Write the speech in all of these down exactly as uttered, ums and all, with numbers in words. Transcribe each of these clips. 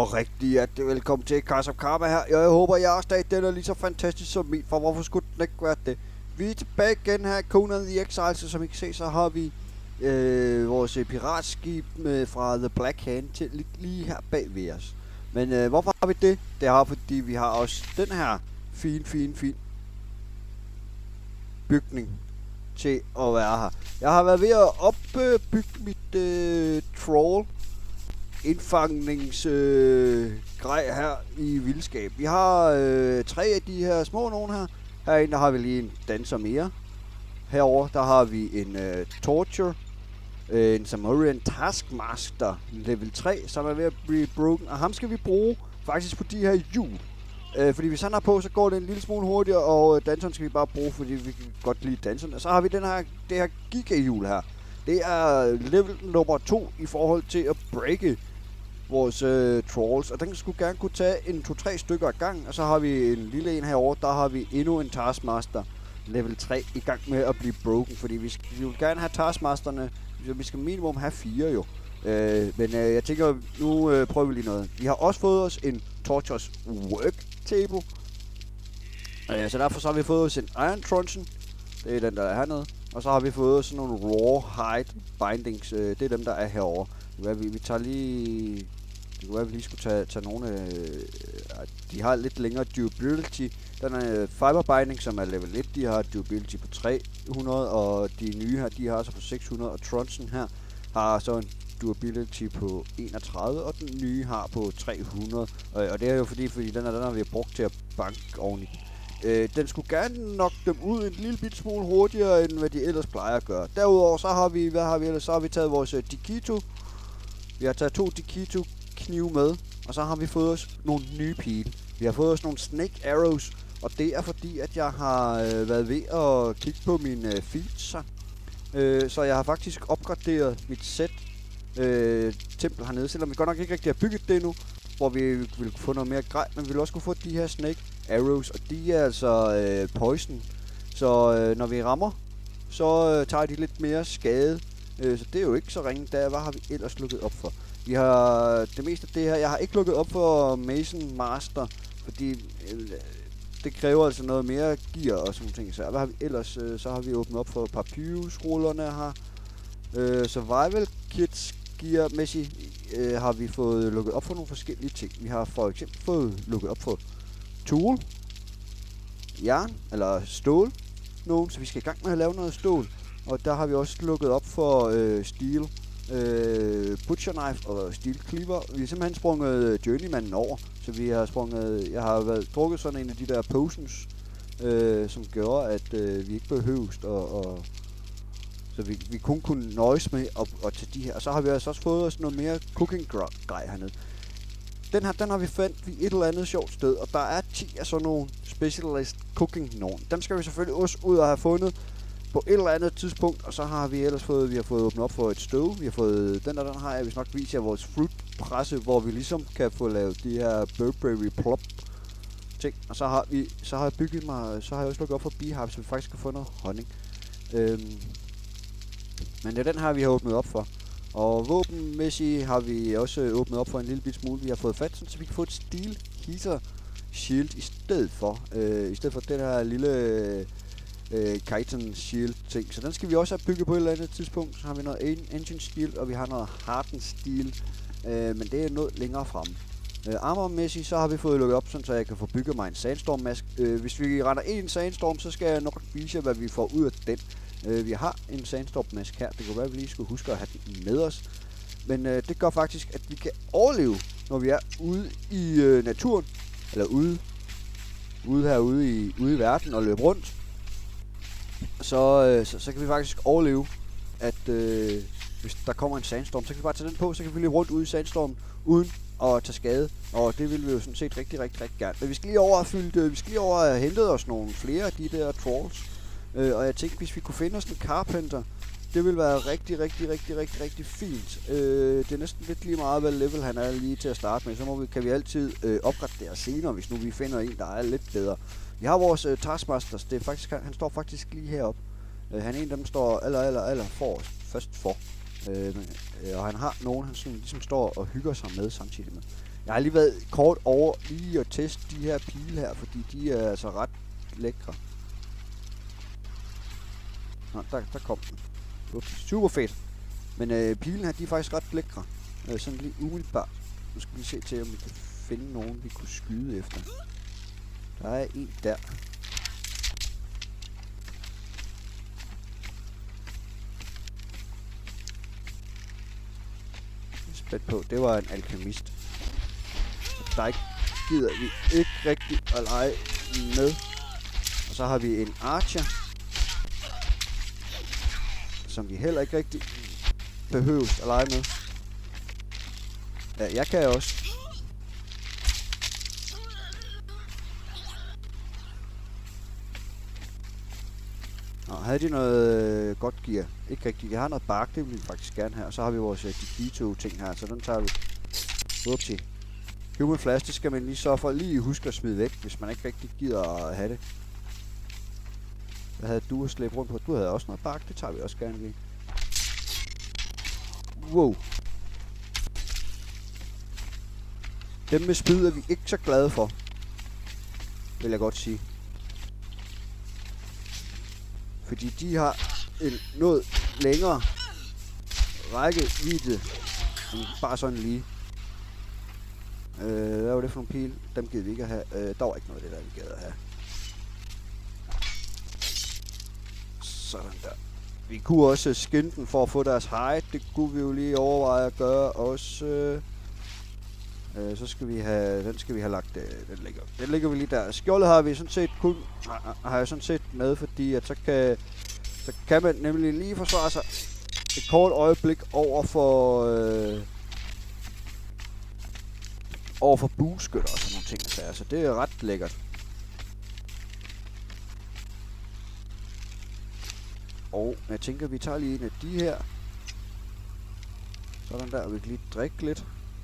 Og rigtig hjertelig velkommen til Kaiser Karma her. Jeg håber, at jeres dag den er lige så fantastisk som min, for hvorfor skulle den ikke være det? Vi er tilbage igen her i Conan the Exile, så som I kan se, så har vi øh, vores piratskib øh, fra The Black Hand til lige, lige her bag ved os. Men øh, hvorfor har vi det? Det har fordi vi har også den her fin, fin, fin bygning til at være her. Jeg har været ved at opbygge mit øh, troll indfangningsgrej øh, her i vildskab. Vi har øh, tre af de her små nogen her. Herinde der har vi lige en danser mere. Herover der har vi en øh, torture, øh, en Samarian Taskmaster level tre, som er ved at blive broken. Og ham skal vi bruge faktisk på de her hjul. Øh, fordi hvis han er på, så går det en lille smule hurtigere, og øh, danseren skal vi bare bruge, fordi vi kan godt lide danseren. Og så har vi den her, det her gigahjul her. Det er level nummer to i forhold til at breake vores øh, trolls, og den skulle gerne kunne tage en to tre stykker ad gang, og så har vi en lille en herovre, der har vi endnu en Taskmaster level tre i gang med at blive broken, fordi vi, skal, vi vil gerne have Taskmasterne, vi skal minimum have fire jo, øh, men øh, jeg tænker, nu øh, prøver vi lige noget. Vi har også fået os en Tortures Work Table, øh, så derfor så har vi fået os en Iron Truncheon, det er den der er hernede, og så har vi fået sådan nogle Raw Hide Bindings, øh, det er dem der er herovre. Vi, vi tager lige... Det kunne være, at vi lige skulle tage, tage nogle... Øh, de har lidt længere durability. Den er Fiber Binding, som er level et. De har durability på tre hundrede, og de nye her, de har så på seks hundrede. Og Truncheon her har så en durability på enogtredive, og den nye har på tre hundrede. Og, og det er jo fordi, fordi den, er, den har vi brugt til at banke oveni. Øh, den skulle gerne nok dem ud en lille bit smule hurtigere, end hvad de ellers plejer at gøre. Derudover så har vi... Hvad har vi ellers? Så har vi taget vores uh, Dikito. Vi har taget to Dikito knive med, og så har vi fået os nogle nye pile. Vi har fået os nogle Snake Arrows, og det er fordi, at jeg har øh, været ved at kigge på mine øh, feeds. Øh, så jeg har faktisk opgraderet mit sæt øh, tempel hernede, selvom vi godt nok ikke rigtig har bygget det endnu, hvor vi vil få noget mere grej, men vi vil også kunne få de her Snake Arrows, og de er altså øh, poison. Så øh, når vi rammer, så øh, tager de lidt mere skade. Så det er jo ikke så ringe der. Hvad har vi ellers lukket op for? Vi har det meste af det her. Jeg har ikke lukket op for Mason Master, fordi øh, det kræver altså noget mere gear og sådan ting. Så hvad har vi ellers? Øh, så har vi åbnet op for Papyrus-rullerne her. Øh, survival kits gear-mæssigt øh, har vi fået lukket op for nogle forskellige ting. Vi har for eksempel fået lukket op for tool, jern eller stål, nogen, så vi skal i gang med at lave noget stål. Og der har vi også lukket op for øh, steel, øh, butcher knife og steel cleaver. Vi har simpelthen sprunget journeymanen over, så vi har sprunget, jeg har været drukket sådan en af de der potions, øh, som gjorde, at øh, vi ikke behøves, og, og så vi, vi kun kunne nøjes med at, at tage de her. Og så har vi altså også fået os noget mere cooking grej hernede. Den her, den har vi fandt vi et eller andet sjovt sted, og der er ti af sådan nogle specialist cooking nogen. Dem skal vi selvfølgelig også ud og have fundet på et eller andet tidspunkt, og så har vi ellers fået, vi har fået åbnet op for et stove. Vi har fået, den der, den har jeg vist nok vist jer vores fruitpresse, hvor vi ligesom kan få lavet de her Burberry plop ting. Og så har vi, så har jeg bygget mig, så har jeg også lukket op for beehive, så vi faktisk kan få noget honning. Øhm, men det er den her, vi har åbnet op for. Og våbenmæssigt har vi også åbnet op for en lille bit smule. Vi har fået fat, så vi kan få et steel heater shield i stedet for. Øh, I stedet for den her lille Øh, Chitin Shield ting, så den skal vi også have bygget på et eller andet tidspunkt. Så har vi noget Engine Steel, og vi har noget Hardened Steel, øh, men det er noget længere fremme. Øh, Armormæssigt, så har vi fået lukket op, sådan, så jeg kan få bygget mig en Sandstorm mask. Øh, hvis vi render ind i en Sandstorm, så skal jeg nok vise jer, hvad vi får ud af den. Øh, vi har en Sandstorm mask her, det kunne være, at vi lige skulle huske at have den med os. Men øh, det gør faktisk, at vi kan overleve, når vi er ude i øh, naturen, eller ude, ude herude i, ude i verden og løbe rundt. Så, øh, så, så kan vi faktisk overleve, at øh, hvis der kommer en sandstorm, så kan vi bare tage den på, så kan vi løbe rundt ude i sandstormen, uden at tage skade. Og det vil vi jo sådan set rigtig, rigtig, rigtig gerne. Men vi skal lige over have fyldt, øh, vi skal lige over have hentet os nogle flere af de der trolls. Øh, og jeg tænkte, hvis vi kunne finde os en carpenter, det ville være rigtig, rigtig, rigtig, rigtig, rigtig fint. Øh, det er næsten lidt lige meget, hvad level han er lige til at starte med. Så må vi, kan vi altid øh, opgradere senere, hvis nu vi finder en, der er lidt bedre. Vi har vores uh, Taskmasters, det er faktisk, han, han står faktisk lige heroppe. Uh, han er en af dem, står aller, aller, aller forrest, først for. Uh, uh, og han har nogen, han sådan, ligesom står og hygger sig med samtidig med. Jeg har lige været kort over lige at teste de her pile her, fordi de er altså ret lækre. Nå, der, der kom den. Ups, super fedt. Men øh, pilen her, de er faktisk ret lækre. Øh, sådan lige umiddelbart. Nu skal vi se til, om vi kan finde nogen, vi kunne skyde efter. Der er en der. Spændt på. Det var en alkemist. Så der ikke gider vi ikke rigtig at lege med. Og så har vi en archer, som vi heller ikke rigtig behøves at lege med. Ja, jeg kan også. Nå, havde de noget øh, godt gear? Ikke rigtigt. Jeg har noget bark, det vil vi faktisk gerne have. Og så har vi vores øh, Digito ting her, så den tager vi. Upsi. Human Flash, det skal man lige så for lige huske at smide væk, hvis man ikke rigtig gider at have det. Hvad havde du at slæbe rundt på? Du havde også noget bark, det tager vi også gerne lige. Wow. Dem med spyd er vi ikke så glade for, vil jeg godt sige. Fordi de har en noget længere rækkevidde end bare sådan lige. Øh, hvad var det for nogle pile? Dem gider vi ikke at have. Øh, der var ikke noget af det der, vi gad at have. Sådan der. Vi kunne også skinne den for at få deres hide. Det kunne vi jo lige overveje at gøre også. Øh, øh, så skal vi have, den skal vi have lagt. Øh, den ligger, den ligger vi lige der. Skjoldet har vi sådan set kun, har jeg sådan set med, fordi at så kan, så kan man nemlig lige forsvare sig et kort øjeblik over for øh, over for bueskytter og sådan nogle ting, så altså, det er ret lækkert. Og jeg tænker, vi tager lige en af de her. Sådan der, og vi kan lige drikke lidt.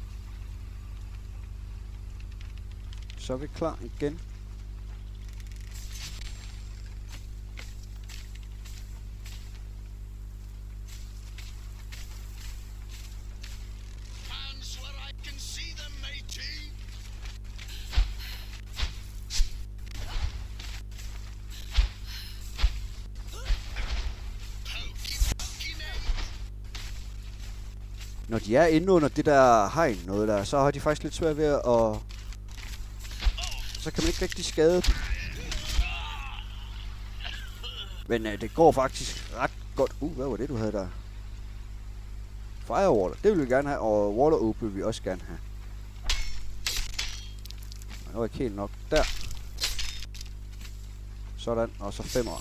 Så er vi klar igen. Når de er inde under det der hegn noget der, så har de faktisk lidt svært ved at... Så kan man ikke rigtig skade dem. Men øh, det går faktisk ret godt. Uh, hvad var det du havde der? Firewater, det vil vi gerne have, og water orb vil vi også gerne have. Det var ikke helt nok. Der. Sådan, og så femeren.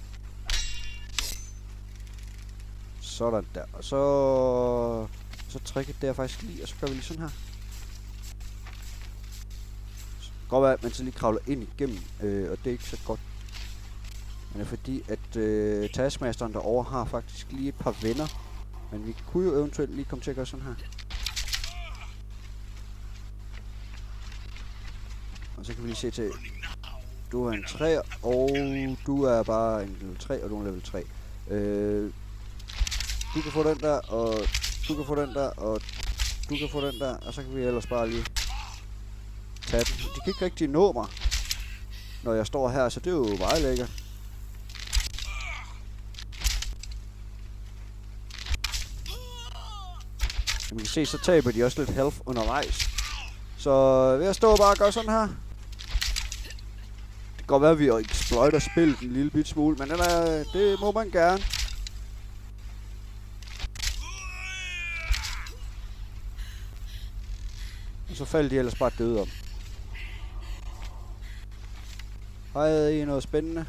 Sådan der, og så... Så tricket der faktisk lige, og så gør vi lige sådan her. Så det kan godt være, at man så lige kravler ind igennem, øh, og det er ikke så godt. Men det er fordi, at øh, taskmasteren derovre har faktisk lige et par venner. Men vi kunne jo eventuelt lige komme til at gøre sådan her. Og så kan vi lige se til, du er en tre, og du er bare en level tre, og du er en level tre. Øh, du kan få den der, og du kan få den der, og du kan få den der, og så kan vi ellers bare lige tage den. De kan ikke rigtig nå mig, når jeg står her, så det er jo meget lækkert. Som I kan se, så taber de også lidt health undervejs. Så ved at stå og bare gøre sådan her. Det kan godt være, at vi exploiter spillet en lille bit smule, men den er, det må man gerne. Og så faldt de ellers bare døde om. Havde I noget spændende?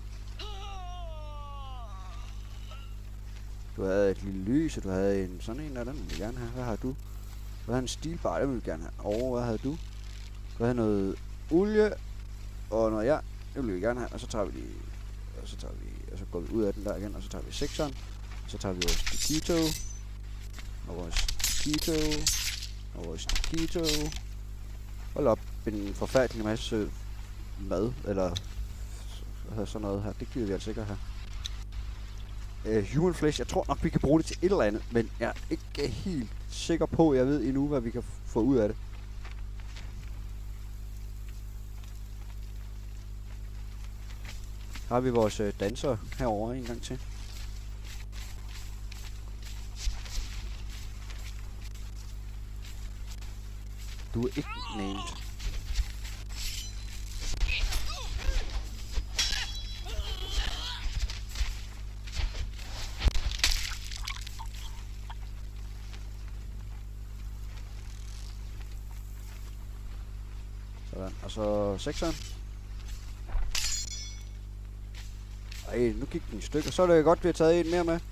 Du havde et lille lys, og du havde en sådan en, og den vil jeg gerne have. Hvad har du? Du havde en stilbar, den vil jeg gerne have. Og hvad havde du? Du havde noget olie, og noget ja, det vil vi gerne have. Og så tager vi lige, og så tager vi, og så går vi ud af den der igen, og så tager vi sekseren. Og så tager vi vores Digito, og vores Digito, og vores Digito. Hold op, en forfærdelig masse mad, eller sådan noget her. Det giver vi altså ikke at have. Uh, human flesh, jeg tror nok vi kan bruge det til et eller andet, men jeg er ikke helt sikker på, jeg ved endnu, hvad vi kan få ud af det. har vi vores øh, danser herovre en gang til. Du er ikke named. Sådan, og så sekseren. Ej, nu gik den i stykker. Så er det godt, at vi har taget en mere med.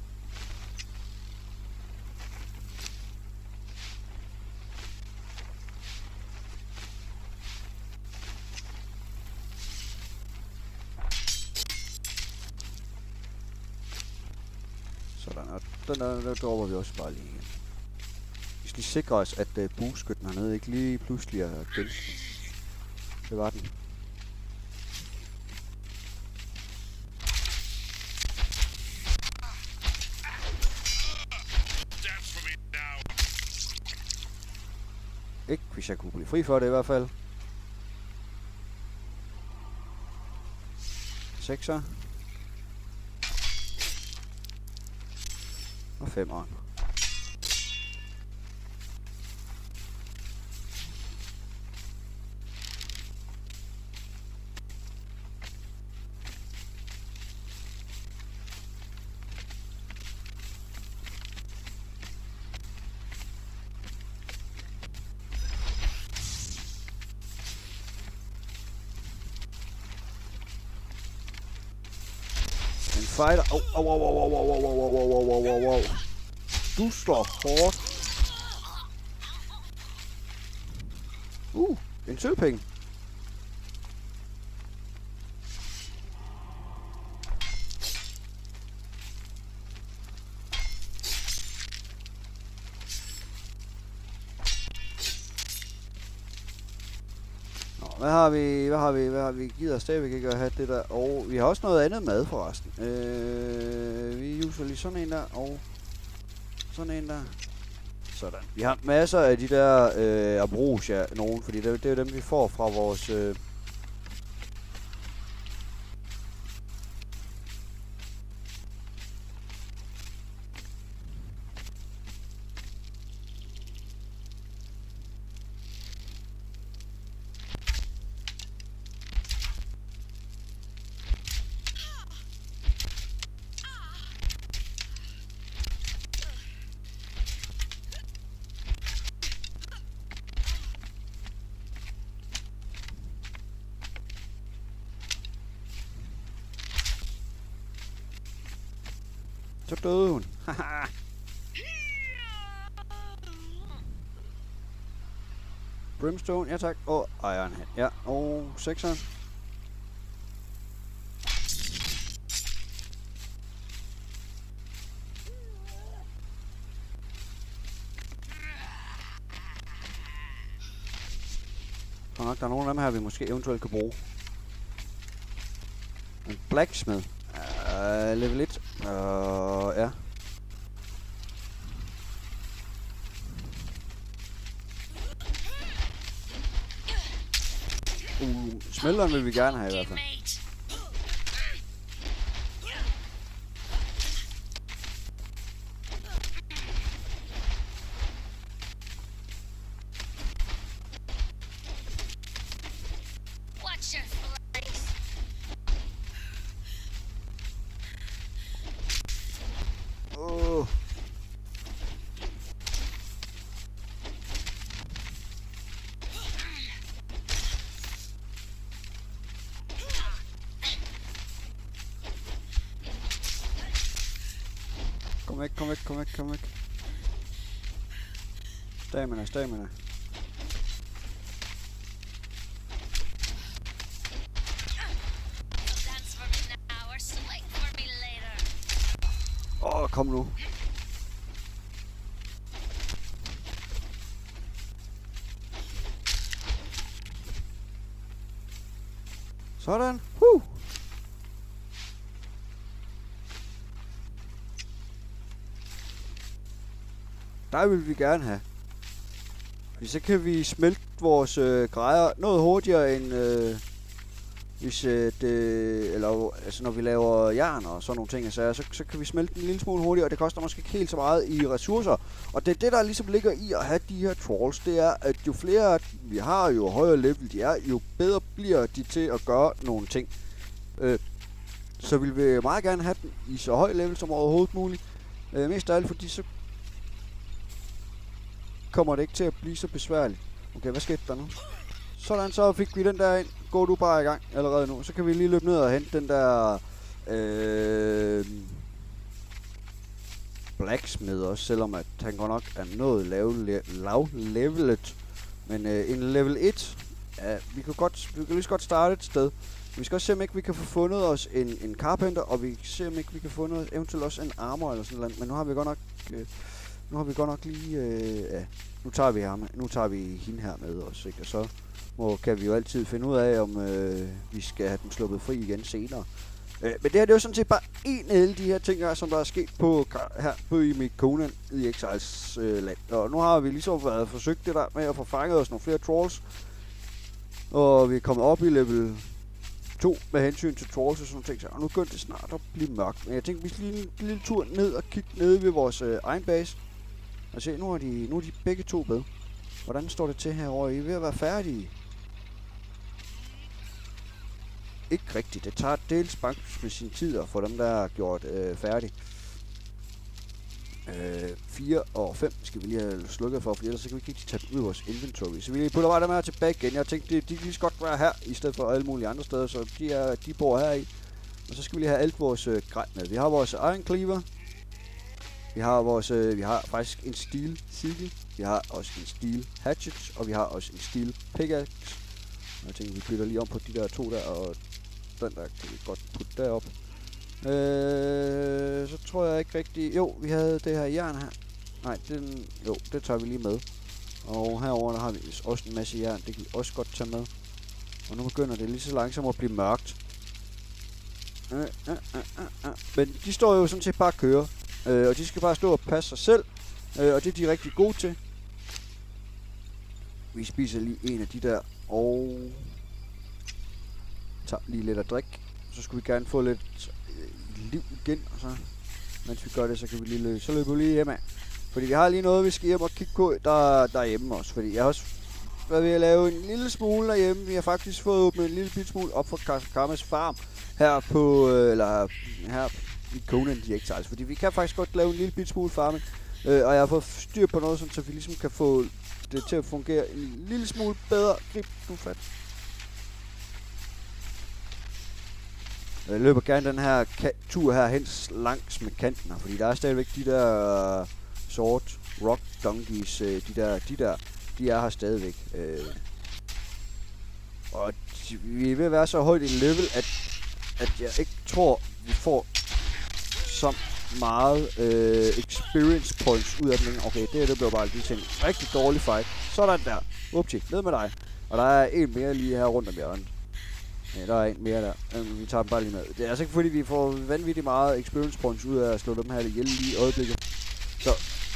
Sådan, og den der, der dropper vi også bare lige igen. Vi skal lige sikre os, at uh, bueskytten hernede ikke lige pludselig er gennem. Det var den. Ikke hvis jeg kunne blive fri for det i hvert fald. Sekser. Og femeren. Fighter. Au, au, au, au, au, au, au, au, au, au, au. Du slår hårdt. Uh, en sølvpenge. Hvad har vi, hvad har vi, hvad har vi gider stadigvæk ikke at have det der, og vi har også noget andet mad forresten. Øh, vi user lige sådan en der, og sådan en der. Sådan. Vi har masser af de der øh, ambrosia, nogen, fordi det, det er dem vi får fra vores... Øh, Så døde hun. Haha. Brimstone, ja tak. Og Iron Hand. Ja, og sekseren. Og nok der er nogle af dem her, vi måske eventuelt kan bruge. En blacksmith. Uh, level et. Uh, ja. Uh, smelteren vil vi gerne have i hvert fald. Kom væk, kom væk, kom væk, kom væk. Stamina, stamina. Åh, oh, kom nu. Sådan. Woo! Der vil vi gerne have. Fordi så kan vi smelte vores øh, grejer noget hurtigere end, øh, Hvis øh, det, eller, altså når vi laver jern og sådan nogle ting, så, så, så kan vi smelte en lille smule hurtigere, og det koster måske ikke helt så meget i ressourcer. Og det er det, der ligesom ligger i at have de her trolls, det er, at jo flere vi har, jo højere level de er, jo bedre bliver de til at gøre nogle ting. Øh, så vil vi meget gerne have dem i så høj level som overhovedet muligt. Øh, mest af alt, fordi så kommer det ikke til at blive så besværligt. Okay, hvad skete der nu? Sådan, så fik vi den der ind. Gå du bare i gang allerede nu. Så kan vi lige løbe ned og hente den der øh, blacksmith også, selvom at han godt nok er noget lav, lav levelet. Men øh, en level et, ja, vi kan godt, vi kan lige så godt starte et sted. Vi skal også se, om ikke vi kan få fundet os en, en carpenter, og vi kan se, om ikke vi kan få fundet eventuelt også en armor eller sådan noget. Men nu har vi godt nok, øh, nu har vi godt nok lige, øh, ja, nu tager vi ham, nu tager vi hende her med os, ikke? Og så må, kan vi jo altid finde ud af, om øh, vi skal have den sluppet fri igen senere. Øh, men det her, det er jo sådan set bare en af alle de her ting, her, som der er sket på, her på i mit Conan i Exiles øh, land. Og nu har vi ligesom været forsøgt det der med at få fanget os nogle flere trolls. Og vi er kommet op i level to med hensyn til trolls og sådan nogle ting. Og nu begynder det snart at blive mørkt. Men jeg tænker, vi skal lige en lille tur ned og kigge ned ved vores øh, egen base. Og se, nu er, de, nu er de begge to med. Hvordan står det til herovre? I er ved at være færdige. Ikke rigtigt. Det tager dels banks med sin tid at få dem der gjort øh, færdige. Øh, fire og fem skal vi lige have slukket for, for ellers så kan vi ikke tage dem ud i vores inventory. Så vi putter bare dem her tilbage igen. Jeg tænkte, de, de kan lige så godt være her, i stedet for alle mulige andre steder, så de, er, de bor her i. Og så skal vi lige have alt vores øh, grej med. Vi har vores iron cleaver. Vi har vores, øh, vi har faktisk en steel sigil. Vi har også en steel hatchet, og vi har også en steel pickaxe. Jeg tænker, vi bytter lige om på de der to der, og den der kan vi godt putte derop. Øh, så tror jeg ikke rigtig... Jo, vi havde det her jern her. Nej, den... Jo, det tager vi lige med. Og herover der har vi også en masse jern. Det kan vi også godt tage med. Og nu begynder det lige så langsomt at blive mørkt. Øh, øh, øh, øh, øh. Men de står jo sådan set bare og kører. Øh, og de skal bare stå og passe sig selv. Øh, og det er de rigtig gode til. Vi spiser lige en af de der. Og... tager lige lidt at drikke. Så skulle vi gerne få lidt øh, liv igen. Og så, mens vi gør det, så kan vi lige løbe. Så løber vi lige hjemme af. Fordi vi har lige noget, vi skal hjem og kigge på der, derhjemme også. Fordi jeg har også været ved at lave en lille smule derhjemme. Vi har faktisk fået åbnet en lille bit smule op for Karmas farm. Her på, øh, eller her i Conan the Exiles. Fordi vi kan faktisk godt lave en lille bit smule farming. Øh, og jeg har fået styr på noget, sådan, så vi ligesom kan få det til at fungere en lille smule bedre. Grib nu fat. Jeg løber gerne den her tur her hen langs med kanten her, fordi der er stadigvæk de der uh, sort rock donkeys, uh, de der, de der, de er her stadigvæk. Uh, og de, vi er ved at være så højt i level, at, at jeg ikke tror, vi får så meget uh, experience points ud af den. Okay, det, det bliver bare lige til en rigtig dårlig fight. Sådan der. Upti, ned med dig. Og der er en mere lige her rundt om hjørnet. Ja, der er en mere der. Jamen, vi tager dem bare lige med. Det er altså ikke fordi, vi får vanvittigt meget experience points ud af at slå dem her ihjel lige i øjeblikket. Så.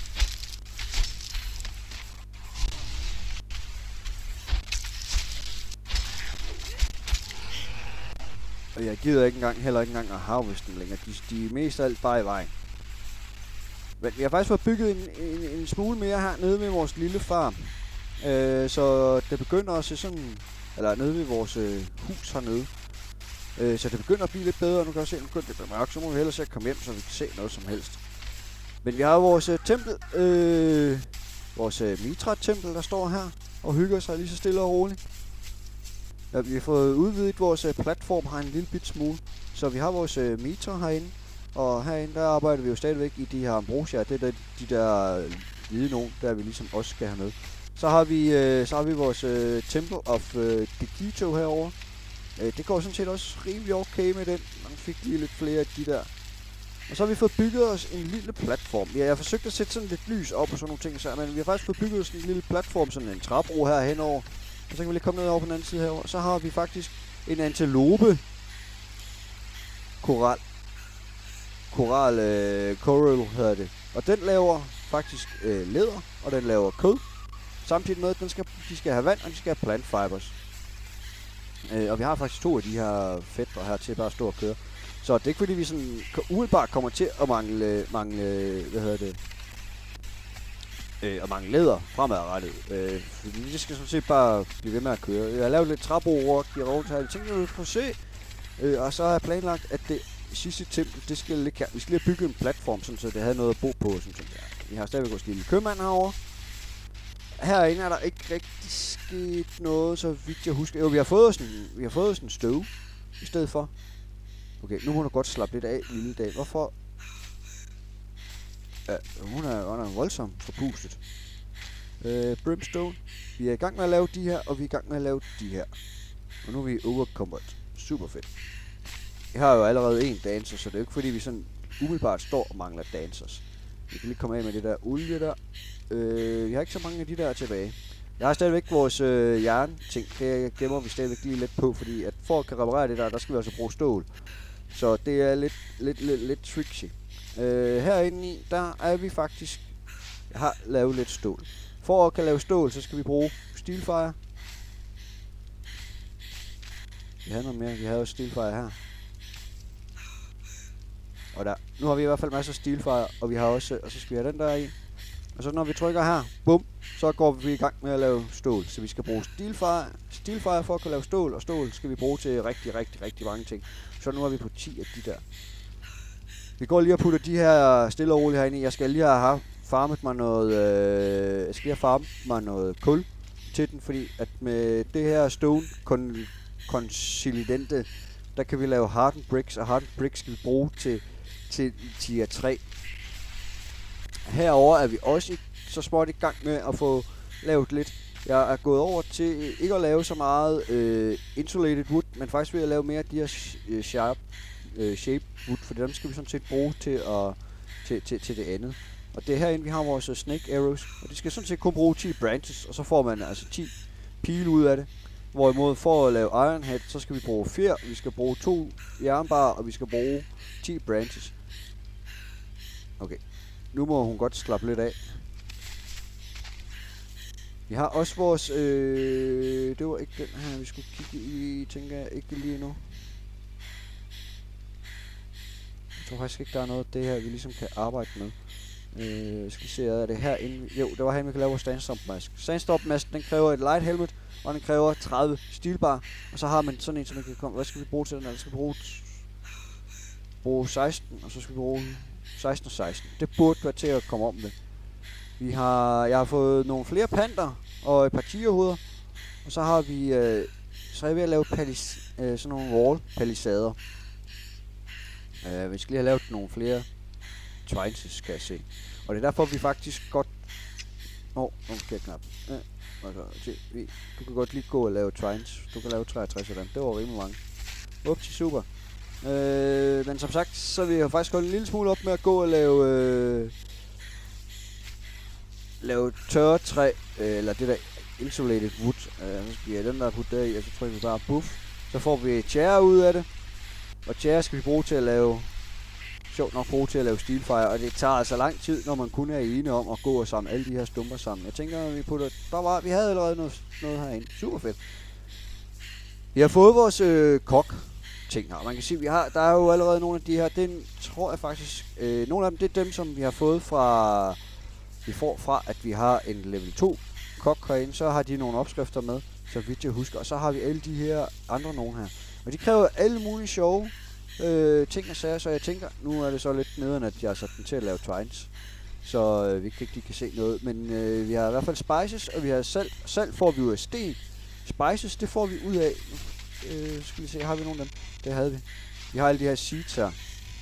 Og jeg gider ikke engang, heller ikke engang at harveste dem længere. De, de er mest alt bare i vejen. Men vi har faktisk fået bygget en, en, en smule mere her nede med vores lille farm. Øh, så det begynder at se sådan... Eller nede ved vores øh, hus hernede. Øh, så det begynder at blive lidt bedre. Nu kan jeg se, at nu begynder det at blive mørkt. Så må vi hellere se at komme hjem, så vi kan se noget som helst. Men vi har vores øh, tempel. Øh, vores øh, Mitra-tempel, der står her. Og hygger sig lige så stille og roligt. Ja, vi har fået udvidet vores øh, platform her en lille bit smule. Så vi har vores øh, Mitra herinde. Og herinde, der arbejder vi jo stadigvæk i de her ambrosia. Det er der, de der hvide nogen, der vi ligesom også skal have med. Så har vi, øh, så har vi vores øh, Temple of øh, Digito herovre. Øh, det går sådan set også rimelig okay med den. Man fik lige lidt flere af de der. Og så har vi fået bygget os en lille platform. Ja, jeg har forsøgt at sætte sådan lidt lys op og sådan nogle ting, så, men vi har faktisk fået bygget os en lille platform, sådan en træbro her henover. Og så kan vi lige komme ned over på den anden side herovre. Så har vi faktisk en antilope koral. Koral øh, coral hedder det. Og den laver faktisk øh, læder, og den laver kød. Samtidig med, at den skal, de skal have vand, og de skal have plant fibers. Øh, og vi har faktisk to af de her fætter her til bare at stå og køre. Så det er ikke fordi, vi sådan umiddelbart kommer til at mangle, mangle hvad hedder det, øh, at mangle læder fremadrettet. Øh, fordi det skal sådan set bare blive ved med at køre. Jeg har lavet lidt trappeord, jeg rundt her. Jeg tænkte, at vi kan se. Øh, og så har jeg planlagt, at det sidste tempel, det skal ligge her. Vi skal lige have bygget en platform, sådan, så det havde noget at bo på. Sådan, sådan, ja. Vi har stadigvæk vores lille købmand herovre. Herinde er der ikke rigtig sket noget, så vidt jeg husker. Jo, vi har fået os en, vi har fået os en støv i stedet for. Okay, nu må du godt slappe lidt af, lille dag. Hvorfor? Ja, hun er under en voldsom forpustet. Øh, Brimstone. Vi er i gang med at lave de her, og vi er i gang med at lave de her. Og nu er vi over combat. Super fedt. Jeg har jo allerede en dancer, så det er jo ikke fordi, vi sådan umiddelbart står og mangler dancers. Vi kan lige komme af med det der olie der. Øh, vi har ikke så mange af de der tilbage. Jeg har stadigvæk vores øh, jernting. Det gemmer vi stadigvæk lige lidt på, fordi at for at kan reparere det der, der skal vi også bruge stål. Så det er lidt, lidt, lidt, lidt tricky. Øh, herinde i, der er vi faktisk... Jeg har lavet lidt stål. For at kan lave stål, så skal vi bruge steelfire. Vi havde noget mere. Vi havde også steelfire her. Og der. Nu har vi i hvert fald masser af steelfire, og vi har også... Og så skal vi have den der i. Og så når vi trykker her, bum, så går vi i gang med at lave stål. Så vi skal bruge steelfire, steelfire for at kunne lave stål, og stål skal vi bruge til rigtig, rigtig, rigtig mange ting. Så nu er vi på ti af de der. Vi går lige og putter de her stille og roligt herinde i. Jeg skal lige have farmet mig noget, øh, jeg skal lige have farmet mig noget kul til den, fordi at med det her stone kon consolidente, der kan vi lave hardened bricks, og hardened bricks skal vi bruge til, til tier tre. Herover er vi også så småt i gang med at få lavet lidt. Jeg er gået over til ikke at lave så meget øh, insulated wood, men faktisk ved at lave mere af de her øh, sharp øh, shape wood, for dem skal vi sådan set bruge til, at, til, til, til det andet. Og det er herinde, vi har vores uh, snake arrows, og de skal sådan set kun bruge ti branches, og så får man altså ti pile ud af det. Hvorimod for at lave iron head, så skal vi bruge fjer, vi skal bruge to jernbar, og vi skal bruge ti branches. Okay. Nu må hun godt slappe lidt af. Vi har også vores... Øh, det var ikke den her, vi skulle kigge i, tænker jeg, ikke lige nu. Jeg tror faktisk ikke, der er noget af det her, vi ligesom kan arbejde med. Øh, skal se, er det herinde? Jo, det var herinde, vi kan lave vores Sandstorm-mask. Sandstorm-masken, den kræver et light helmet, og den kræver tredive steelbar. Og så har man sådan en, som man kan komme... Hvad skal vi bruge til den? Den skal vi bruge, bruge seksten, og så skal vi bruge... seksten og seksten. Det burde være til at komme om det. Vi har, jeg har fået nogle flere panter og et par tigerhoveder. Og så har vi, øh, så er jeg ved at lave palis, øh, sådan nogle wall palisader. Øh, vi skal lige have lavet nogle flere twines, kan jeg se. Og det er derfor, vi faktisk godt... Åh, oh, nu skal jeg knap. Ja, altså, du kan godt lige gå og lave twines. Du kan lave treogtres af dem. Det var rimelig mange. Upsi, super. Øh, men som sagt, så vil jeg faktisk holde en lille smule op med at gå og lave øh, lave tørre træ, øh, eller det der insulated wood. Øh, så skal jeg den der putte der i, og så trykker vi bare buff. Så får vi tjære ud af det, og tjære skal vi bruge til at lave, sjovt nok bruge til at lave steelfire, og det tager altså lang tid, når man kun er enige om at gå og samle alle de her stumper sammen. Jeg tænker, at vi putter, der var, vi havde allerede noget, noget herinde. Super fedt. Vi har fået vores øh, kok. Ting her. Man kan sige, vi har, der er jo allerede nogle af de her, den tror jeg faktisk, øh, nogle af dem, det er dem, som vi har fået fra, vi får fra, at vi har en level to kok herinde, så har de nogle opskrifter med, så vidt jeg husker, og så har vi alle de her andre nogen her. Og de kræver alle mulige sjove øh, ting og sager, så jeg tænker, nu er det så lidt nederen, at jeg har sat den til at lave twines, så øh, vi kan ikke, de kan se noget, men øh, vi har i hvert fald spices, og vi har salt, salt får vi ud af sten, spices, det får vi ud af. Øh, skal vi se, har vi nogle af dem? Det havde vi. Vi har alle de her seeds her.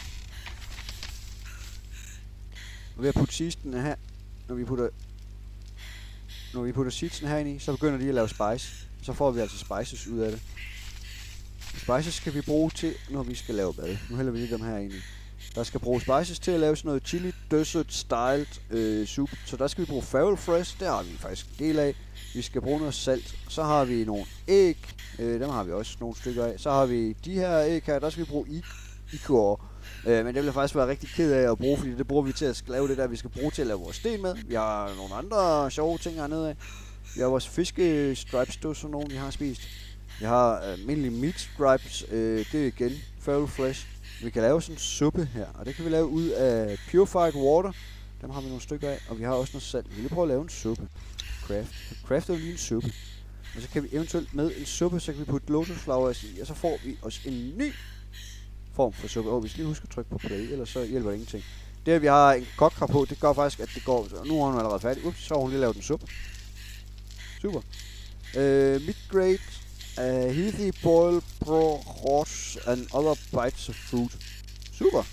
Og ved at putte seedsene her, når vi putter, når vi putter seedsene herinde i, så begynder de at lave spice. Så får vi altså spices ud af det. Spices skal vi bruge til, når vi skal lave mad. Nu hælder vi lige dem her ind i. Der skal bruge spices til at lave sådan noget chili dessert styled øh, soup. Så der skal vi bruge farrell fresh, det har vi faktisk en del af. Vi skal bruge noget salt. Så har vi nogle æg. Øh, dem har vi også nogle stykker af. Så har vi de her æg her. Der skal vi bruge ikor. Øh, men det vil jeg faktisk være rigtig ked af at bruge, fordi det bruger vi til at lave det der, vi skal bruge til at lave vores sten med. Vi har nogle andre sjove ting hernede af. Vi har vores fiskestripes, det er sådan nogle, vi har spist. Vi har almindelige meat stripes, øh, det er igen feral flesh. Vi kan lave sådan en suppe her, og det kan vi lave ud af purified water. Dem har vi nogle stykker af, og vi har også noget salt. Vi vil prøve at lave en suppe. Craft. Craft er jo lige en suppe. Og så kan vi eventuelt med en suppe, så kan vi putte lotus flowers i, og så får vi også en ny form for suppe. Og vi skal lige huske at trykke på play, ellers så hjælper det ingenting. Det at vi har en kokkar på, det gør faktisk, at det går... Nu har hun allerede færdig. Ups, så har hun lige lavet en suppe. Super. Uh, mid-grade, uh, healthy boiled broths and other bites of fruit. Super.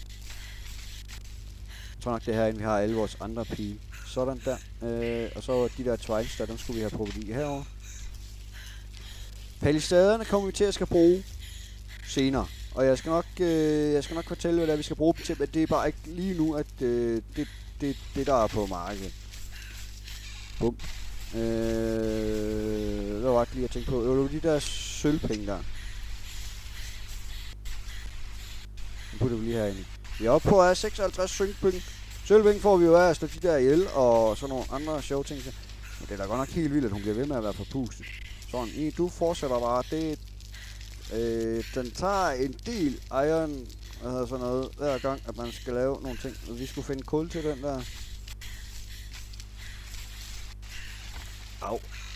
Jeg tror nok det er herinde, vi har alle vores andre pile. Sådan der. Uh, og så de der twines der, dem skulle vi have proppet i herovre. Palisaderne kommer vi til at skal bruge senere. Og jeg skal nok, øh, jeg skal nok fortælle, hvad det er, vi skal bruge dem til, men det er bare ikke lige nu, at øh, det, det, det der er på markedet. Bum. Øh, hvad var det lige at tænke på? Det var de der sølvpenge der. Nu putter vi lige herinde. Vi er oppe på at seksoghalvtreds sølvpenge. Sølvpenge får vi jo af at slå de der ihjel, og så nogle andre sjove ting. Men det er da godt nok helt vildt, at hun bliver ved med at være forpustet. Sådan, du fortsætter bare. Det Øh, den tager en del iron, hvad hedder sådan noget, hver gang, at man skal lave nogle ting. Og vi skulle finde kul til den der. Au.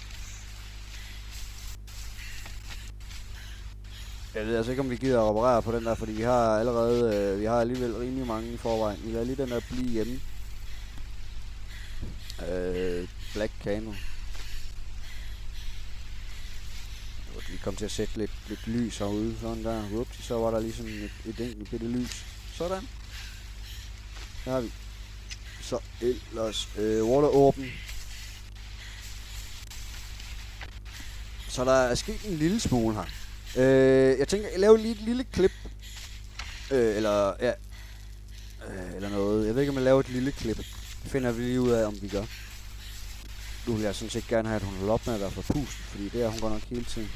Jeg ved altså ikke, om vi gider at reparere på den der, fordi vi har allerede, øh, vi har alligevel rimelig mange i forvejen. Vi lader lige den der blive hjemme. Øh, Black Cano. Vi kom til at sætte lidt, lidt lys herude, sådan der. Ups, så var der ligesom et, et enkelt bitte lys. Sådan. Her har vi. Så ellers øh, water open. Så der er sket en lille smule her. Øh, jeg tænker, jeg laver lige et lille klip. Øh, eller, ja. Øh, eller noget. Jeg ved ikke, om jeg laver et lille klip. Det finder vi lige ud af, om vi gør. Nu vil jeg sådan set gerne have, at hun holder op med at være forpustet, fordi det er hun godt nok hele tiden.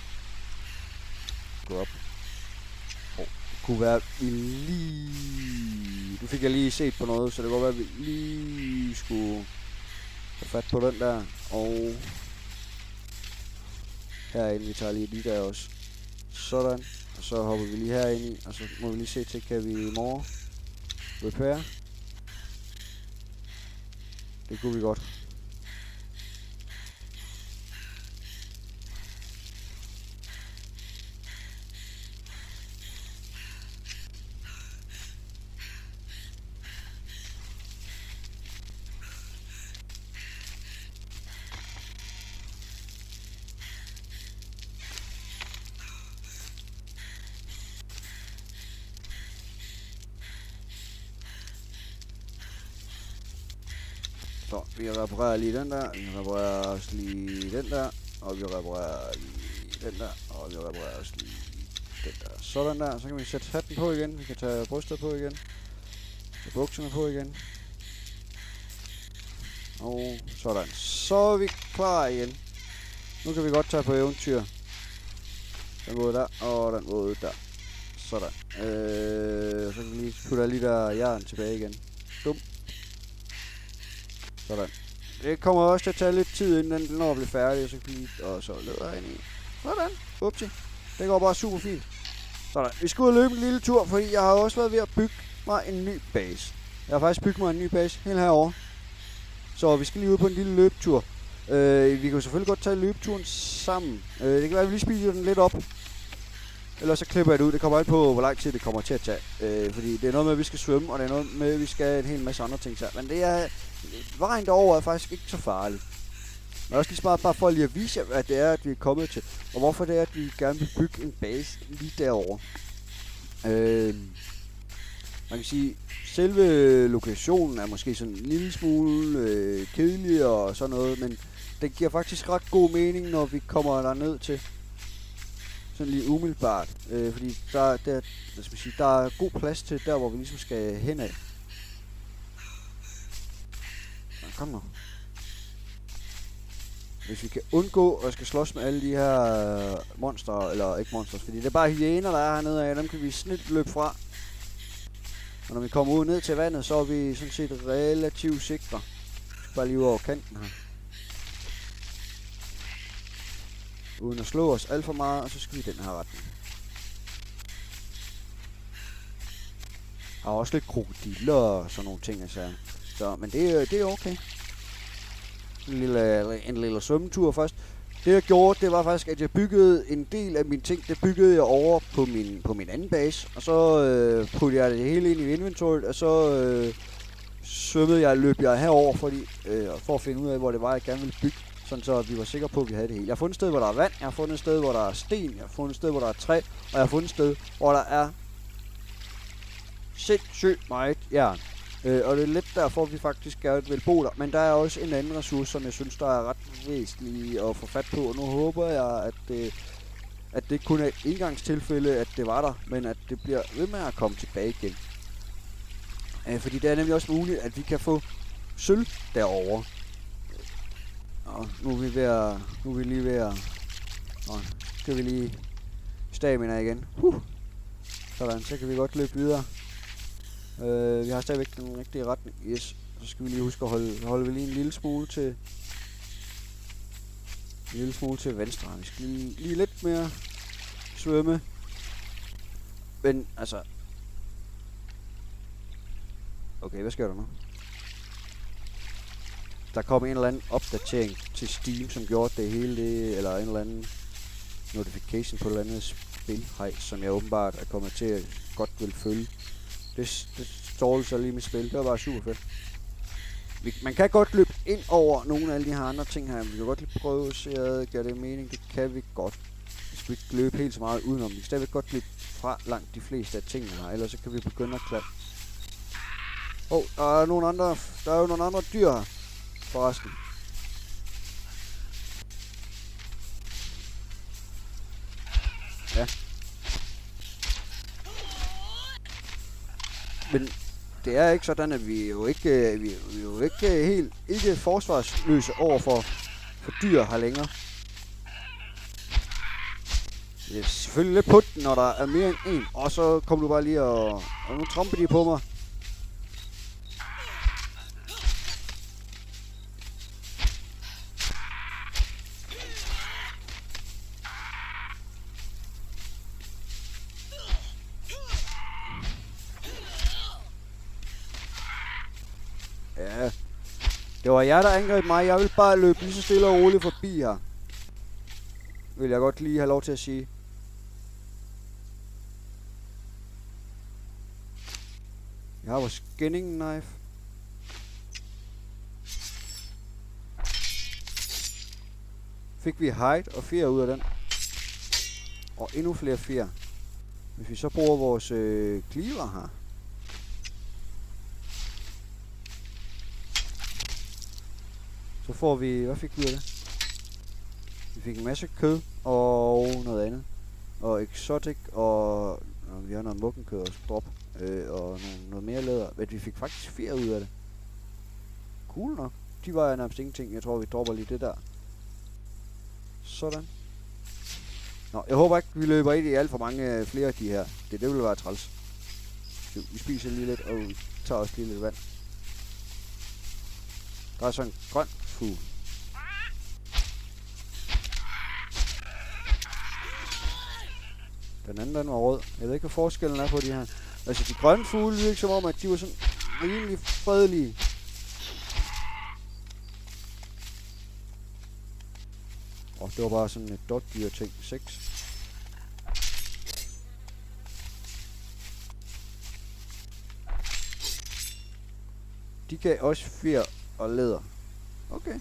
Gå op. Oh, det kunne være, vi lige... Nu fik jeg lige set på noget, så det kunne være, at vi lige skulle have fat på den der. Og herinde, vi tager lige de der også. Sådan. Og så hopper vi lige herinde i, og så må vi lige se til, kan vi more repair. Det kunne vi godt. Så vi reparerer lige den der, vi reparerer også lige den der, og vi reparerer lige den der, og vi reparerer også lige den der. Sådan der, så kan vi sætte hatten på igen, vi kan tage brystet på igen, tage bukserne på igen. Og sådan, så er vi klar igen. Nu kan vi godt tage på eventyr. Den måde der, og den måde der. Sådan. Øh, så kan vi lige putte lige der jern tilbage igen. Dum. Sådan. Det kommer også til at tage lidt tid, inden den når at blive færdig, så kan vi og så løber ind i. Sådan. Upsi. Det går bare super fint. Sådan. Vi skal ud og løbe en lille tur, fordi jeg har også været ved at bygge mig en ny base. Jeg har faktisk bygget mig en ny base helt herovre. Så vi skal lige ud på en lille løbetur. Øh, vi kan jo selvfølgelig godt tage løbeturen sammen. Øh, det kan være, at vi lige speeder den lidt op. Ellers så klipper jeg det ud. Det kommer alt på, hvor lang tid det kommer til at tage. Øh, fordi det er noget med, at vi skal svømme, og det er noget med, at vi skal en hel masse andre ting. Men det er... Vejen derover er faktisk ikke så farligt. Men også lige smart bare for lige at vise jer, hvad det er, at vi er kommet til. Og hvorfor det er, at vi gerne vil bygge en base lige derovre. Øh, man kan sige, selve lokationen er måske sådan en lille smule øh, kedelig og sådan noget, men det giver faktisk ret god mening, når vi kommer derned til. Sådan lige umiddelbart. Øh, fordi der, der, hvad skal man sige, der er god plads til der, hvor vi ligesom skal hen af. Kom nu. Hvis vi kan undgå at skal slås med alle de her monster, eller ikke monster, fordi det er bare hyæner, der er hernede af, dem kan vi snilt løbe fra. Og når vi kommer ud ned til vandet, så er vi sådan set relativt sikre. Vi skal bare lige over kanten her. uden at slå os alt for meget, og så skal vi i den her retning. Der er også lidt krokodiller og sådan nogle ting, altså. Så, men det, det er okay. En lille, en lille svømmetur først. Det jeg gjorde, det var faktisk, at jeg byggede en del af mine ting, det byggede jeg over på min, på min anden base. Og så øh, puttede jeg det hele ind i inventoriet, og så øh, svømmede jeg, løb jeg herover, fordi, øh, for at finde ud af, hvor det var, jeg gerne ville bygge. Sådan så vi var sikre på, at vi havde det hele. Jeg har fundet et sted, hvor der er vand, jeg har fundet et sted, hvor der er sten, jeg har fundet et sted, hvor der er træ, og jeg har fundet et sted, hvor der er sindssygt meget jern. Øh, og det er lidt derfor, vi faktisk gerne vil bo der. Men der er også en anden ressource, som jeg synes, der er ret væsentlig at få fat på. Og nu håber jeg, at det, at det kun er et engangstilfælde, at det var der, men at det bliver ved med at komme tilbage igen. Øh, fordi det er nemlig også muligt, at vi kan få sølv derovre. Og nu er vi ved at, nu er vi lige ved at, og skal vi lige stamina igen. Huh. Sådan, så kan vi godt løbe videre. Uh, vi har stadigvæk den rigtige retning. Yes. Så skal vi lige huske at holde, holde vi lige en lille smule til, en lille smule til venstre. Vi skal lige, lige lidt mere svømme. Men altså, okay, hvad sker der nu? Der kom en eller anden opdatering til Steam, som gjorde det hele det, eller en eller anden notification på et eller andet spilhej, som jeg åbenbart er kommet til at godt vil følge. Det, det står så lige med spil. Det var bare super fedt. Vi, man kan godt løbe ind over nogle af alle de her andre ting her. Vi kan godt lige prøve at se, at gør det mening. Det kan vi godt. Vi skal ikke løbe helt så meget udenom. Vi kan stadigvæk godt løbe fra langt de fleste af tingene her. Ellers så kan vi begynde at klatre. Åh, oh, der er nogle andre. Der er jo nogle andre dyr her. Forresten. Ja. Men det er ikke sådan, at vi jo ikke, vi, vi er jo ikke helt ikke forsvarsløse over for, for dyr her længere. Det er selvfølgelig lidt på den, når der er mere end en. Og så kommer du bare lige og, og nu tromper de på mig. Ja, det var jer, der angreb mig. Jeg vil bare løbe lige så stille og roligt forbi her. Vil jeg godt lige have lov til at sige. Jeg har vores skinning knife. Fik vi hide og fjer ud af den. Og endnu flere fjer. Hvis vi så bruger vores øh, cleaver her. Så får vi, hvad fik vi af det? Vi fik en masse kød og noget andet. Og exotic og, og vi har noget muggenkød og drop. Øh, og noget, noget mere læder. Men vi fik faktisk fire ud af det. Cool nok. De var nærmest ingenting. Jeg tror vi dropper lige det der. Sådan. Nå, jeg håber ikke vi løber ind i alt for mange øh, flere af de her. Det, det ville være træls. Så vi spiser lige lidt, og vi tager også lige lidt vand. Der er sådan en grøn fugl. Den anden, den var rød. Jeg ved ikke, hvad forskellen er på de her. Altså, de grønne fugle virker som om, at de var sådan rimelig fredelige. Og det var bare sådan et dot-dyr ting. seks. De gav også fjer og læder. Okay.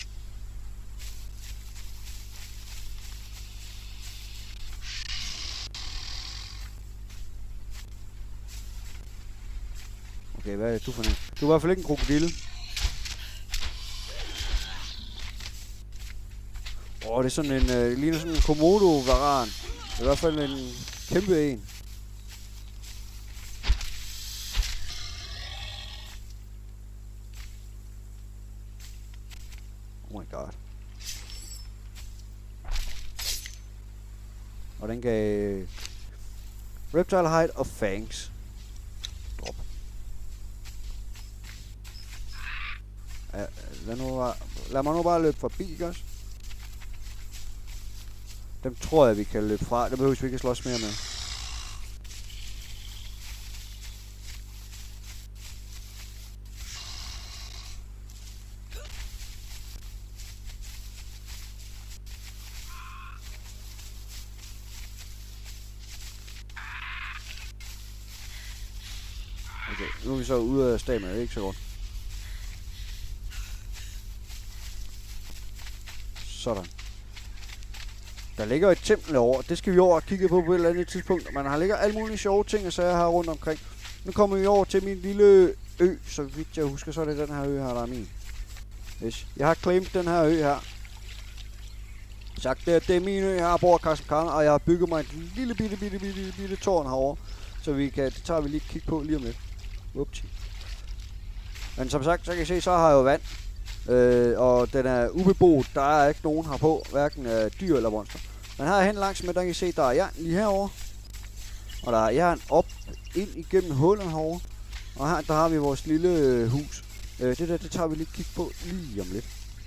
Okay, hvad er det du for en? Du er i hvert fald ikke en krokodille. Åh, oh, det er sådan en, øh, ligner sådan en komodo-varan. Det er i hvert fald en kæmpe en. Oh my god. Og den gav reptile hide og fangs. Drop. Ja, lad, nu bare, lad mig nu bare løbe forbi, ikke også? Dem tror jeg, vi kan løbe fra. Det behøver vi ikke slås mere med. Okay, nu er vi så ude af stamina, det er ikke så godt. Sådan. Der ligger et tempel over. Det skal vi over og kigge på på et eller andet tidspunkt. Man har ligger alle mulige sjove ting og sager her rundt omkring. Nu kommer vi over til min lille ø. Så vidt jeg husker, så er det den her ø her, der er min. Yes. Jeg har claimed den her ø her. Sagt det, det er min ø her, bor Carsten Kang, og jeg har bygget mig et lille bitte bitte bitte bitte, bitte tårn herovre. Så vi kan, det tager vi lige et kig på lige om lidt. Upti. Men som sagt, så kan I se, så har jeg jo vand. Øh, og den er ubeboet. Der er ikke nogen herpå, hverken øh, dyr eller monster. Men herhen langs med, der kan I se, der er jern lige herovre. Og der er jern op ind igennem hullet herovre. Og her, der har vi vores lille øh, hus. Øh, det der, det tager vi lige kig på lige om lidt.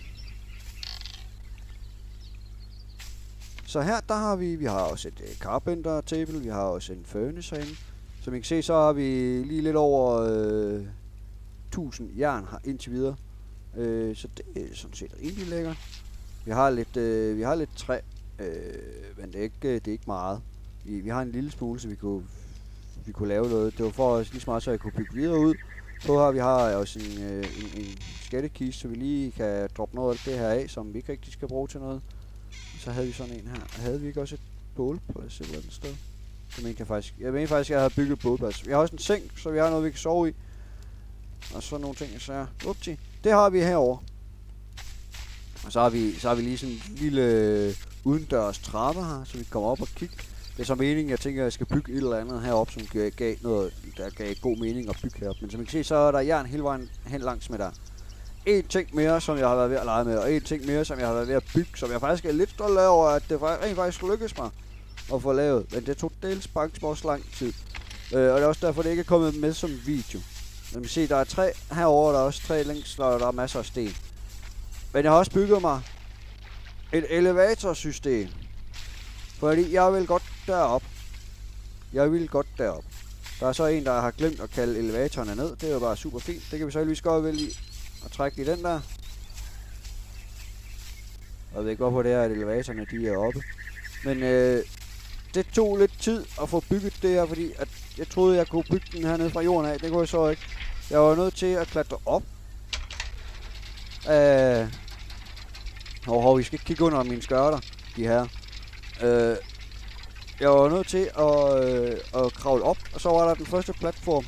Så her, der har vi, vi har også et øh, carpenter table, vi har også en furnace herinde. Som I kan se, så har vi lige lidt over øh, tusind jern her indtil videre. Øh, så det er sådan set rigtig lækkert. Vi har lidt, øh, vi har lidt træ, øh, men det er ikke, det er ikke meget. Vi, vi har en lille smule, så vi kunne, vi kunne lave noget. Det var for os lige så meget, så jeg kunne bygge videre ud. Så her vi har også en, øh, en, en skattekiste, så vi lige kan droppe noget af det her af, som vi ikke rigtig skal bruge til noget. Så havde vi sådan en her. Havde vi ikke også et bålplads et eller andet sted? Det mener jeg faktisk. Jeg mener faktisk, at jeg havde bygget et bålplads. Vi har også en seng, så vi har noget, vi kan sove i. Og så nogle ting, så upti. Det har vi herover. Og så har vi, så har vi lige sådan en lille udendørs trappe her, så vi kommer op og kigge. Det er så meningen, jeg tænker, at jeg skal bygge et eller andet heroppe, som gav noget, der gav god mening at bygge heroppe. Men som I kan se, så er der jern hele vejen hen langs med der. En ting mere, som jeg har været ved at lege med, og en ting mere, som jeg har været ved at bygge, som jeg faktisk er lidt stolt over, at det rent faktisk lykkedes mig at få lavet. Men det tog dels banksmors lang tid. Øh, og det er også derfor, det ikke er kommet med som video. Men vi ser, der er træ herovre, der er også træ længst, og der er masser af sten. Men jeg har også bygget mig et elevatorsystem. Fordi jeg vil godt derop. Jeg vil godt derop. Der er så en, der har glemt at kalde elevatorerne ned. Det er jo bare super fint. Det kan vi så heldigvis godt vælge og trække i den der. Og jeg ved ikke, hvorfor det er, at elevatorerne de er oppe. Men øh, det tog lidt tid at få bygget det her, fordi at jeg troede, jeg kunne bygge den her nede fra jorden af. Det kunne jeg så ikke. Jeg var nødt til at klatre op. Øh, hov, hov, vi skal ikke kigge under mine skørter, de her. Øh, jeg var nødt til at, øh, at kravle op, og så var der den første platform.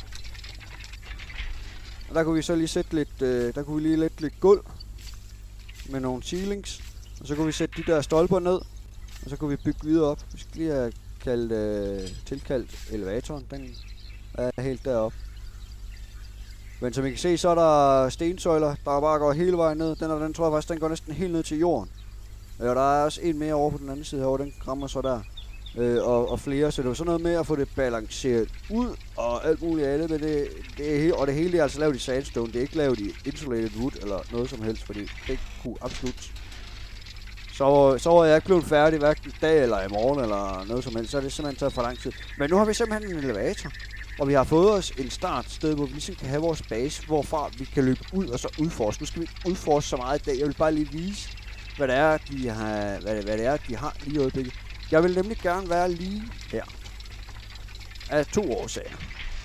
Og der kunne vi så lige sætte lidt, øh, der kunne vi lige lægge lidt gulv med nogle ceilings. Og så kunne vi sætte de der stolper ned, og så kunne vi bygge videre op. Vi skal lige have kaldt, øh, tilkaldt elevatoren, den er helt deroppe. Men som I kan se, så er der stensøjler, der bare går hele vejen ned. Den, er, den tror jeg faktisk, den går næsten helt ned til jorden. Og der er også en mere over på den anden side herovre, den rammer så der. Øh, og, og flere, så det var sådan noget med at få det balanceret ud og alt muligt andet. Men det, det er, og det hele det er altså lavet i sandstone, det er ikke lavet i insulated wood eller noget som helst, fordi det kunne absolut. Så, så var jeg ikke blevet færdig hverken i dag eller i morgen eller noget som helst, så er det simpelthen taget for lang tid. Men nu har vi simpelthen en elevator. Og vi har fået os en startsted, hvor vi ligesom kan have vores base, hvorfra vi kan løbe ud og så udforske. Nu skal vi ikke udforske så meget i dag. Jeg vil bare lige vise, hvad det er, de har, hvad det, hvad det er, de har lige i øjeblikket. Jeg vil nemlig gerne være lige her. Af to årsager.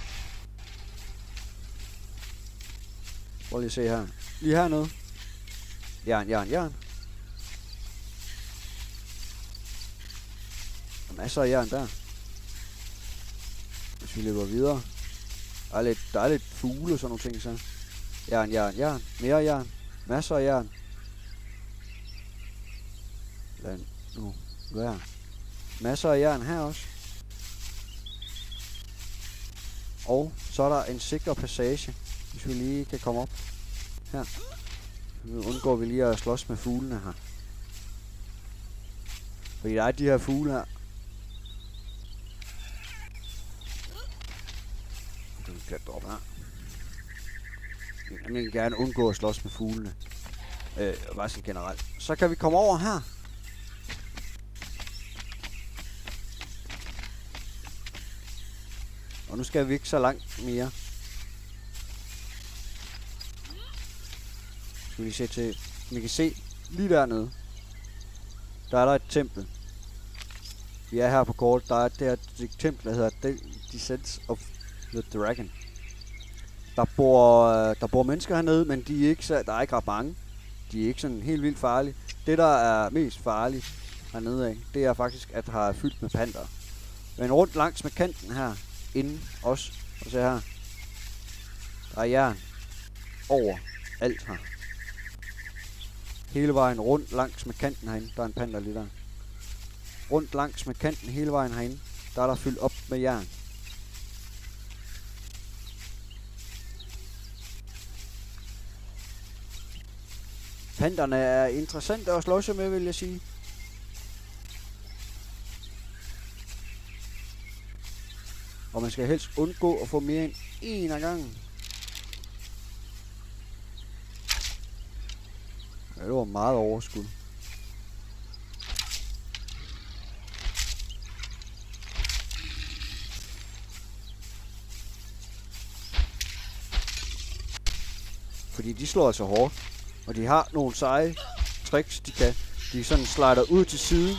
Prøv lige at se her. Lige hernede. Jern, jern, jern. Der er masser af jern der. Hvis vi løber videre. Der er lidt, der er lidt fugle og sådan nogle ting, så. Jern, jern, jern. Mere jern. Masser af jern. Lad nu være. Masser af jern her også. Og så er der en sikker passage, hvis vi lige kan komme op. Her. Nu undgår vi lige at slås med fuglene her. Fordi der er de her fugle her. Klatre op her. Jeg vil gerne undgå at slås med fuglene. Øh, bare sådan generelt. Så kan vi komme over her. Og nu skal vi ikke så langt mere. Skal vi se til... Vi kan se lige dernede. Der er der et tempel. Vi er her på kort. Der er det her det tempel, der hedder The Descent of the Dragon. Der bor, der bor mennesker hernede, men de er ikke, der er ikke ret mange. De er ikke sådan helt vildt farlige. Det, der er mest farligt hernede af, det er faktisk, at har fyldt med panter. Men rundt langs med kanten her, inden også, og se her, der er jern over alt her. Hele vejen rundt langs med kanten herinde, der er en panter lige der. Rundt langs med kanten hele vejen herinde, der er der fyldt op med jern. Panterne er interessante at slås med, vil jeg sige. Og man skal helst undgå at få mere end en af gangen. Ja, det var meget overskud. Fordi de slår altså hårdt. Og de har nogle seje tricks, de kan. De sådan slider ud til siden.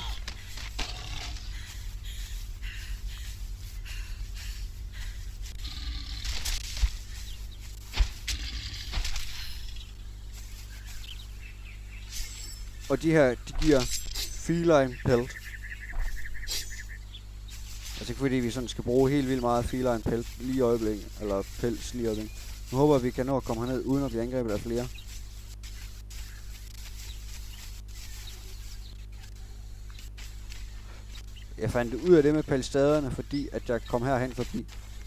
Og de her, de giver feline pelt. Altså ikke fordi vi sådan skal bruge helt vildt meget feline pelt lige i øjeblikket. Eller pels lige i øjeblikket. Nu håber jeg, vi kan nå at komme herned uden at blive angrebet af flere. Jeg fandt ud af det med pelstaderne, fordi at jeg kom herhen forbi.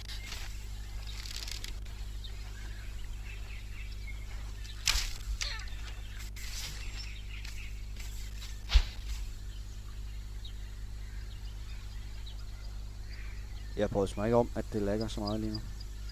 Jeg prøver mig ikke om, at det lagger så meget lige nu.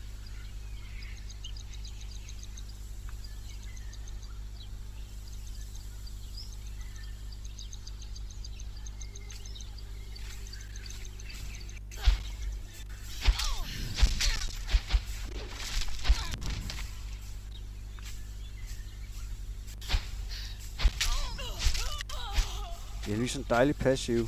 Det er lige sådan en dejlig passiv.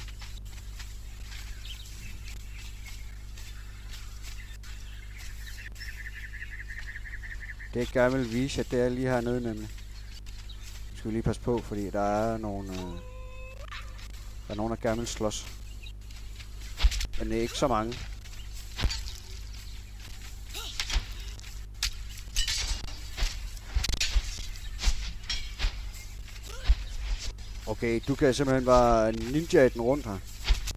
Det jeg gerne vil vise, at det er lige hernede nemlig. Det skal vi lige passe på, fordi der er nogle... Øh, der er nogen, der gerne vil slås. Men det er ikke så mange. Okay, du kan simpelthen bare ninja den rundt her.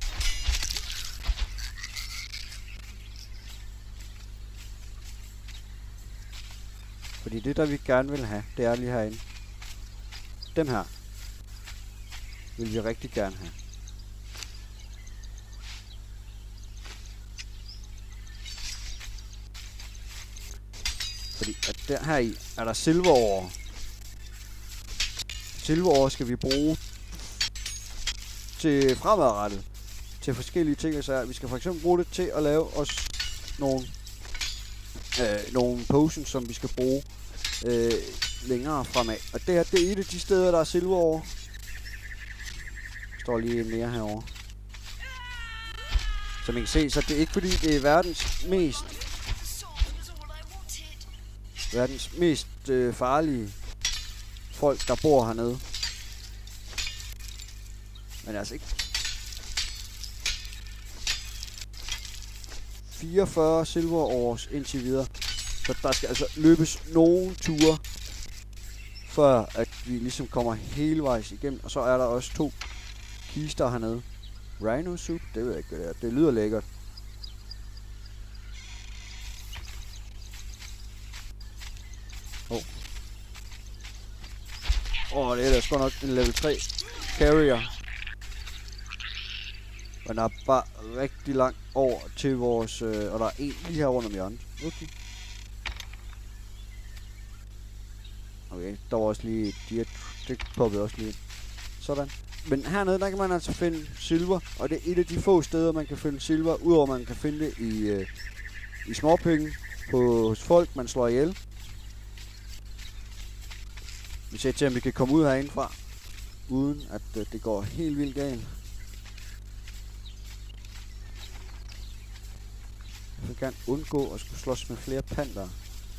Fordi det, der vi gerne vil have, det er lige herinde. Dem her vil vi rigtig gerne have. Fordi at der her i er der silverår. Silverår skal vi bruge til fremadrettet. Til forskellige ting. Så vi skal for eksempel bruge det til at lave os nogle, øh, nogle potions, som vi skal bruge øh, længere fremad. Og det her, det er et af de steder, der er silverår. Der står lige mere herovre. Som I kan se, så det er ikke fordi, det er verdens mest verdens mest øh, farlige folk, der bor hernede. Men altså ikke. fireogfyrre silverårs indtil videre. Så der skal altså løbes nogle ture, før at vi ligesom kommer hele vejs igennem. Og så er der også to kister hernede. Rhino soup, det ved jeg ikke, hvad det er. Det lyder lækkert. Åh. Åh, oh, det er da sgu nok en level tre carrier. Men der er bare rigtig langt over til vores... Øh, og der er en lige her rundt om hjørnet. Okay. Okay, der var også lige... De det poppede også lige. Sådan. Men hernede, der kan man altså finde silver. Og det er et af de få steder, man kan finde silver. Udover man kan finde det i, øh, i småpenge på, hos folk, man slår ihjel. Vi ser til, om vi kan komme ud herindefra, uden at øh, det går helt vildt galt. Jeg vil gerne undgå at skulle slås med flere panter.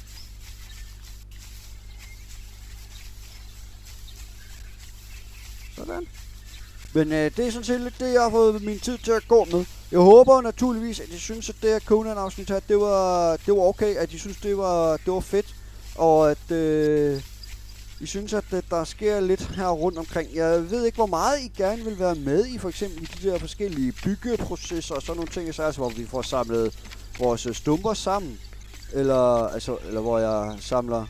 Sådan. Men øh, det er sådan set lidt det, jeg har fået min tid til at gå med. Jeg håber naturligvis, at I synes, at det her Conan-afsnit her, det var, det var okay. At I synes, det var, det var fedt. Og at øh, I synes, at øh, der sker lidt her rundt omkring. Jeg ved ikke, hvor meget I gerne vil være med i, for eksempel i de der forskellige byggeprocesser og sådan nogle ting. Så altså, hvor vi får samlet vores øh, stumper sammen. Eller, altså, eller hvor jeg samler...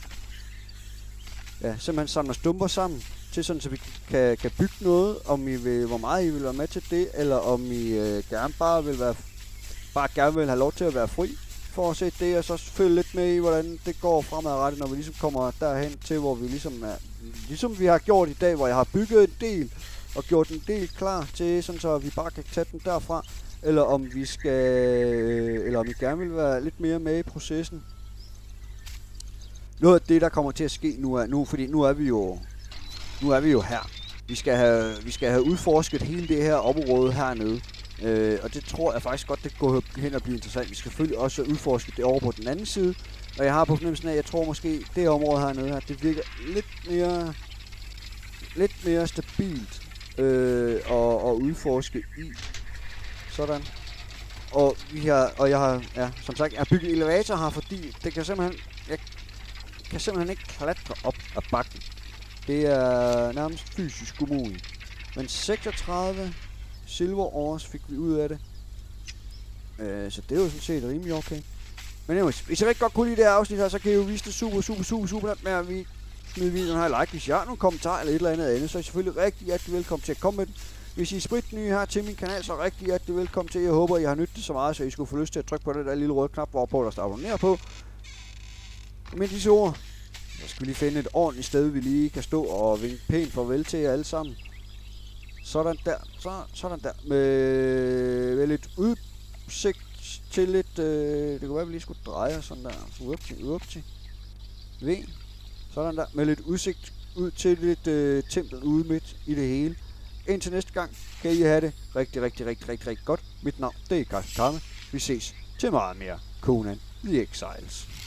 Ja, simpelthen samler stumper sammen. Til sådan, så vi kan, kan bygge noget, om I vil, hvor meget I vil være med til det, eller om I øh, gerne bare vil være, bare gerne vil have lov til at være fri, for at se det, og så følge lidt med i, hvordan det går fremadrettet, når vi ligesom kommer derhen til, hvor vi ligesom er, ligesom vi har gjort i dag, hvor jeg har bygget en del, og gjort en del klar til, sådan så vi bare kan tage den derfra, eller om vi skal, øh, eller om I gerne vil være lidt mere med i processen. Noget af det, der kommer til at ske nu er, nu, fordi nu er vi jo, Nu er vi jo her. Vi skal have, vi skal have udforsket hele det her område hernede. Øh, og det tror jeg faktisk godt, det går hen og blive interessant. Vi skal selvfølgelig også udforske det over på den anden side. Og jeg har på fornemmelsen af, at jeg tror måske, det område hernede her, det virker lidt mere, lidt mere stabilt øh, at, at udforske i. Sådan. Og, vi har, og jeg har, ja, som sagt, jeg har bygget elevator her, fordi det kan simpelthen, jeg kan simpelthen ikke klatre op ad bakken. Det er nærmest fysisk umuligt. Men seksogtredive silver ores fik vi ud af det. Øh, så det er jo sådan set rimelig okay. Men anyways, hvis I rigtig godt kunne lide det her afsnit her, så kan I jo vise det super, super, super, super nemt med at vi smide videoen her like. Hvis I har nogle kommentarer eller et eller andet andet, så er I selvfølgelig rigtig hjertelig velkommen til at komme med den. Hvis I er spritnye her til min kanal, så er rigtig hjertelig velkommen til. Jeg håber, I har nyttet det så meget, så I skulle få lyst til at trykke på det der lille røde knap, hvorpå der står abonner på. Og med disse ord, så skal vi lige finde et ordentligt sted, vi lige kan stå og vinke pænt farvel til jer alle sammen. Sådan der, så, sådan der. Med, med lidt udsigt til lidt, øh, det kunne være, at vi lige skulle dreje sådan der. Så ud til, ud til. V. Sådan der. Med lidt udsigt ud til lidt øh, tempel ude midt i det hele. Indtil næste gang kan I have det rigtig, rigtig, rigtig, rigtig, rigtig godt. Mit navn, det er Carsten Kamme. Vi ses til meget mere Conan The Exiles.